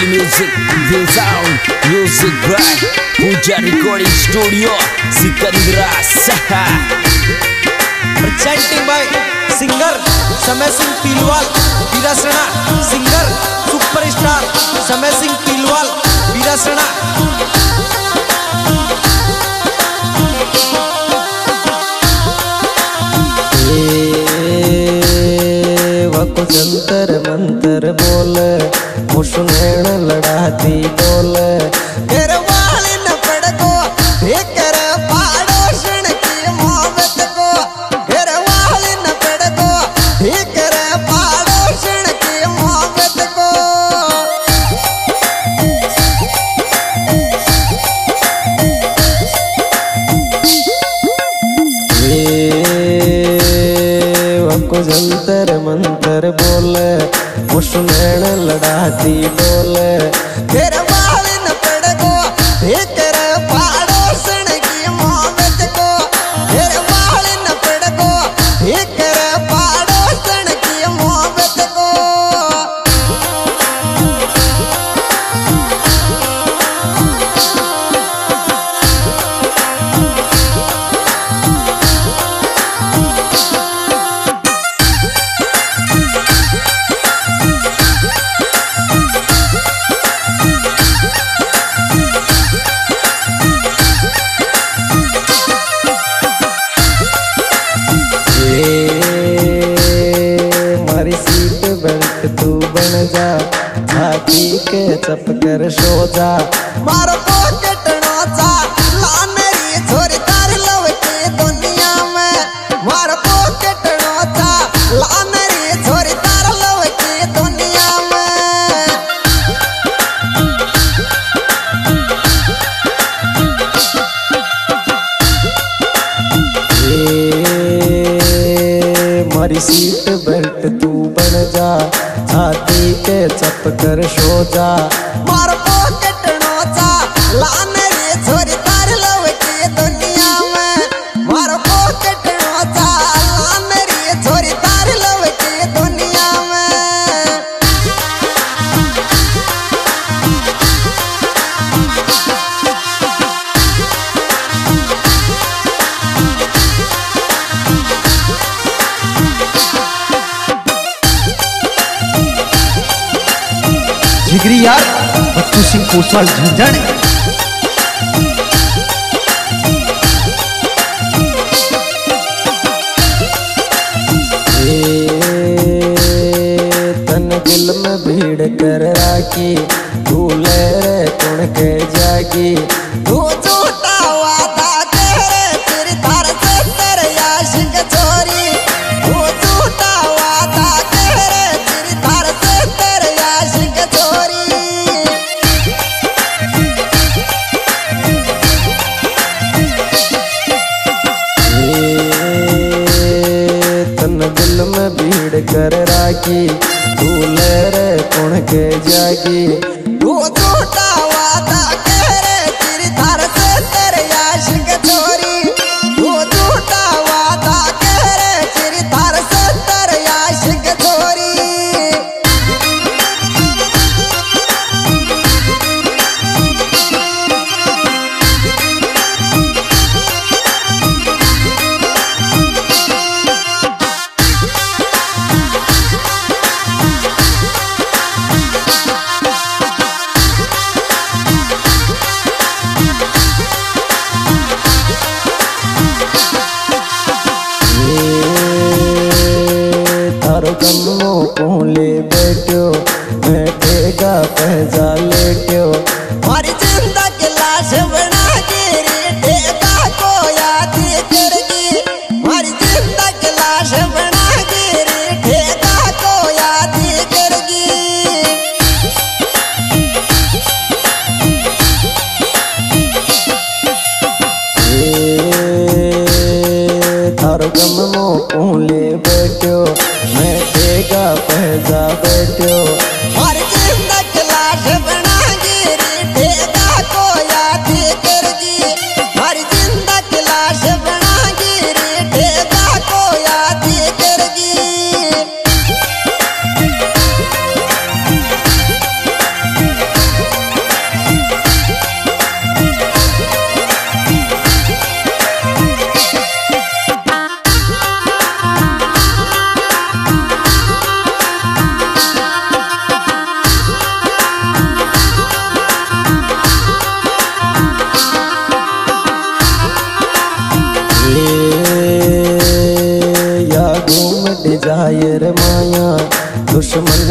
Real music, real sound, music by Puja Recording Studio, Sikandra Saha. Presenting by singer Samay Singh Pilwal, Virasana, singer superstar Samay Singh Pilwal, Virasana. वको Jantar Mantar बोल मुशुनैन लड़ाती डोल तेरे वाली न पड़ को कर पाड़ोशन की मोहब्बत को तेरे वाली न पड़ को कर पाड़ोशन की मोहब्बत को वको जंतर मंतर बोल मुशुनैन लड़ाती डोल तेरे वाली न पड़ को कर पाड़ोसन की मोहब्बत को तेरे वाली न पड़ को कर पाड़ोसन की मोहब्बत को तू बन जा छाती के चप कर सो जा मारो पॉकेट नोचा ला मेरी छोरी तार लव की दुनिया में मारो पॉकेट नोचा ला मेरी छोरी तार लव की दुनिया में मारी सीट बेल्ट तू बन जा छाती के चप कर सो जा मारो पॉकेट नोचा ला मेरी छोरी तार लव की दुनिया में मारो पॉकेट नोचा ला मेरी छोरी तार लव की दुनिया में जिगरी यार बच्चू सिंह कोसवाल झंझाने तन दिल में भीड़ कर राखी तू ले रे कौन के जागी तू झूठा वादा कह रे फिर थार से तेरे आशिक छोरी तू झूठा वादा कह रे फिर थार से तेरे आशिक छोरी तन दिल में भीड़ कर राखी तू ले रे कौन के जागी तू झूठा वादा कह रे फिर थार से तेरे आशिक छोरी तू झूठा वादा कह रे फिर थार से तेरे आशिक छोरी थारो कमो कोले बैठो बैठेगा पहजा लेट्यो मारी जिंदा की लाश बना के ठेका को याद करगी मारी जिंदा की लाश बना के ठेका को याद करगी थारो कमो कोले बैठो बैठेगा पहजा बैठो और जिंदा की लाश बना गिरी ठेका को याद करगी और जिंदा की लाश बना गिरी ठेका को याद करगी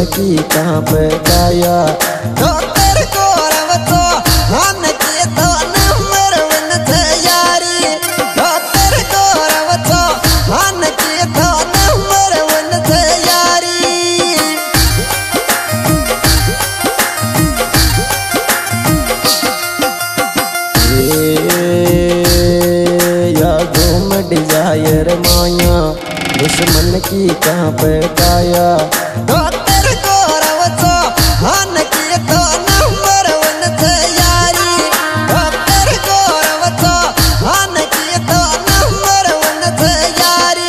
दुश्मन की कहाँ पे काया। तो तेरे को रवतो हम की तो नंबर वन थे यारी। तो तेरे को रवतो हम की तो नंबर वन थे यारी। यादों में डिजायर माया दुश्मन की कहाँ पे काया। तो तेरे को रवतो हम की तो नंबर वन थे यारी। तो तेरे को रवतो हम की तो नंबर वन थे यारी।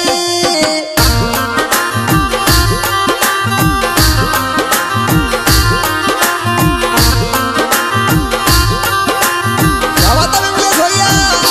क्या बात है इंग्लिश भैया।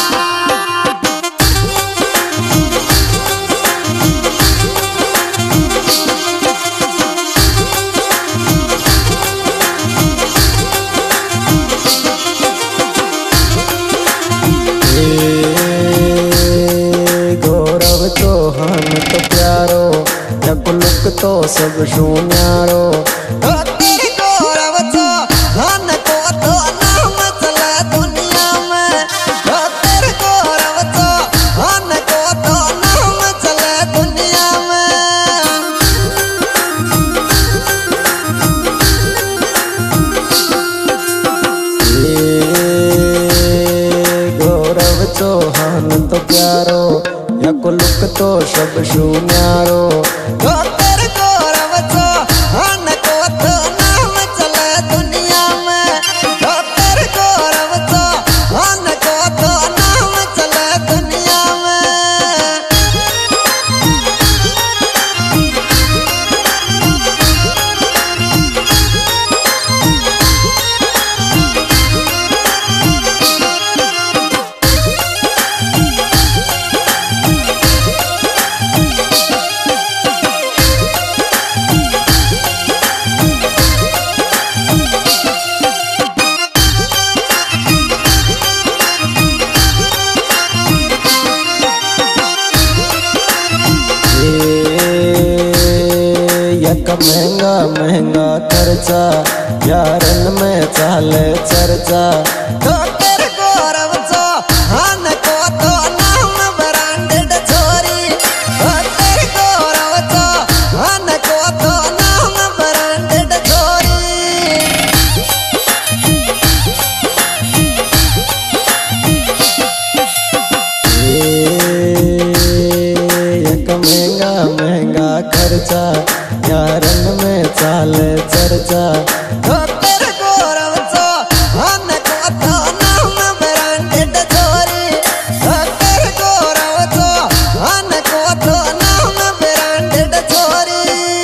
गौरव चौहान तो प्यारो यकुलुक तो सब शून्यारो। तो तेरे गौरव चौहान को तो नाम चले दुनिया में। तो तेरे गौरव चौहान को तो नाम चले दुनिया में। गौरव चौहान तो प्यारो यकुलुक तो सब शून्यारो। तो तेरे गौरव चौहान को तो नाम चले दुनिया में। तो तेरे गौरव चौहान को तो नाम चले दुनिया में। यक महंगा महंगा खर्चा यारन में चाले चर्चा। तो तेरे गौरव चौहान को तो नाम ब्रांडेड छोरी। तो तेरे गौरव चौहान को तो नाम ब्रांडेड छोरी। यक महंगा महंगा खर्चा यारन में चाले चर्चा। तो तेरे गौरव चौहान को तो नाम ब्रांडेड छोरी। तो तेरे गौरव चौहान को तो नाम ब्रांडेड छोरी।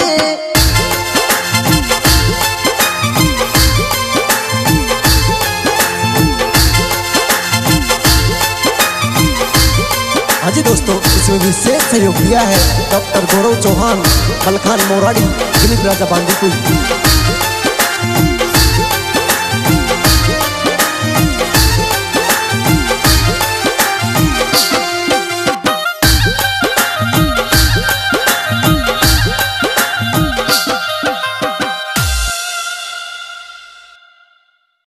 हाँ जी दोस्तों, इसमें विशेष सहयोग दिया है डॉक्टर गौरव चौहान, मलखान मोराड़ी, दिलीप राजा बांदीकुई।